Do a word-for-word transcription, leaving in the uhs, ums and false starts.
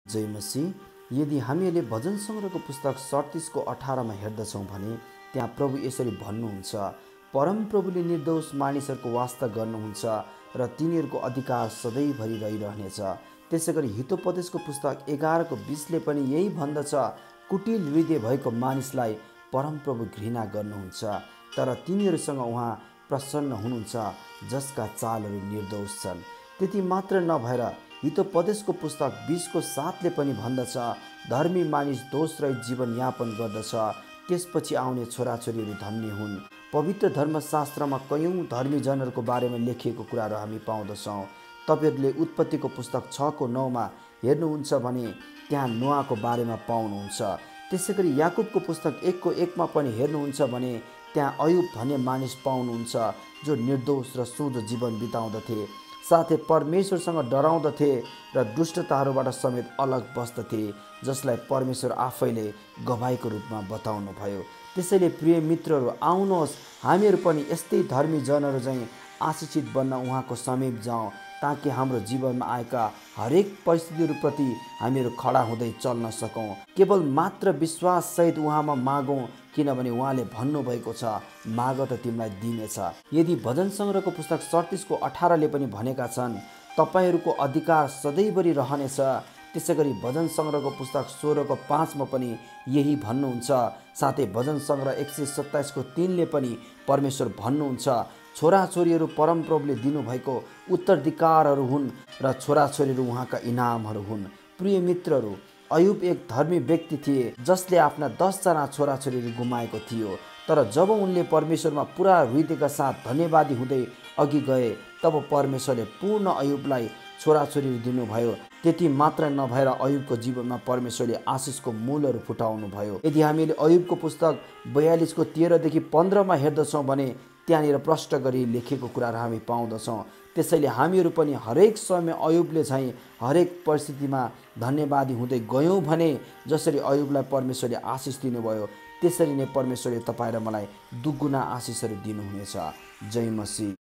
जय मसीह। यदि हामीहरूले भजन सङ्ग्रहको पुस्तक सडतिसको अठारमा हेर्दछौँ भने त्यहाँ प्रभु यसरी भन्नुहुन्छ, परमप्रभुले निर्दोष मानिसहरूको वास्ता गर्नुहुन्छ र तिनीहरूको अधिकार सधैँभरि रहिरहनेछ। त्यसै गरी हितोपदेशको पुस्तक एघारको बिसले पनि यही भन्दछ, कुटिल हृदय भएको मानिसलाई परमप्रभु घृणा गर्नुहुन्छ, तर तिनीहरूसँग उहाँ प्रसन्न हुनुहुन्छ जसका चालहरू निर्दोष छन्। त्यति मात्र नभएर हितोपदेशको पुस्तक बिसको सातले पनि भन्दछ, धर्मी मानिस दोषरहित जीवनयापन गर्दछ, त्यसपछि आउने छोराछोरीहरू धन्य हुन्। पवित्र धर्मशास्त्रमा कयौँ धर्मीजनहरूको बारेमा लेखिएको कुराहरू हामी पाउँदछौँ। तपाईँहरूले उत्पत्तिको पुस्तक छको नौमा हेर्नुहुन्छ भने त्यहाँ नोआको बारेमा पाउनुहुन्छ। त्यसै गरी याकुबको पुस्तक एकको एकमा पनि हेर्नुहुन्छ भने त्यहाँ अयुब भन्ने मानिस पाउनुहुन्छ जो निर्दोष र शुद्ध जीवन बिताउँदथे, साथै परमेश्वरसँग डराउँदथे र दुष्टताहरूबाट समेत अलग बस्दथे, जसलाई परमेश्वर आफैले गवाहीको रूपमा बताउनु भयो। त्यसैले प्रिय मित्रहरू, आउनुहोस् हामीहरू पनि यस्तै धर्मी जनहरू चाहिँ आशिषित बन्न उहाँको समीप जाउँ, ताकि हाम्रो जीवनमा आएका हरेक परिस्थितिहरूप्रति हामीहरू खडा हुँदै चल्न सकौँ। केवल मात्र विश्वाससहित उहाँमा मागौँ, किनभने उहाँले भन्नुभएको छ, माग त तिमीलाई दिनेछ। यदि भजन सङ्ग्रहको पुस्तक सडतिसको अठारले पनि भनेका छन्, तपाईँहरूको अधिकार सधैँभरि रहनेछ। त्यसै गरी भजन सङ्ग्रहको पुस्तक सोह्रको पाँचमा पनि यही भन्नुहुन्छ। साथै भजन सङ्ग्रह एक सय सत्ताइसको तिनले पनि परमेश्वर भन्नुहुन्छ, छोराछोरीहरू परमप्रभुले दिनुभएको उत्तराधिकारहरू हुन् र छोराछोरीहरू उहाँका इनामहरू हुन्। प्रिय मित्रहरू, अयुब एक धर्मी व्यक्ति थिए जसले आफ्ना दसजना छोराछोरीहरू गुमाएको थियो, तर जब उनले परमेश्वरमा पुरा हृदयका साथ धन्यवादी हुँदै अघि गए, तब परमेश्वरले पूर्ण अयुबलाई छोराछोरीहरू दिनुभयो। त्यति मात्र नभएर अयुबको जीवनमा परमेश्वरले आशिषको मूलहरू फुटाउनु भयो। यदि हामीले अयुबको पुस्तक बयालिसको तेह्रदेखि पन्ध्रमा हेर्दछौँ भने त्यहाँनिर प्रष्ट गरी लेखेको कुराहरू हामी पाउँदछौँ। त्यसैले हामीहरू पनि हरेक समय अयुबले चाहिँ हरेक परिस्थितिमा धन्यवादी हुँदै गयौँ भने जसरी अयुबलाई परमेश्वरले आशिष दिनुभयो, त्यसरी नै परमेश्वरले तपाईँ र मलाई दुगुना आशिषहरू दिनुहुनेछ। जय मसीह।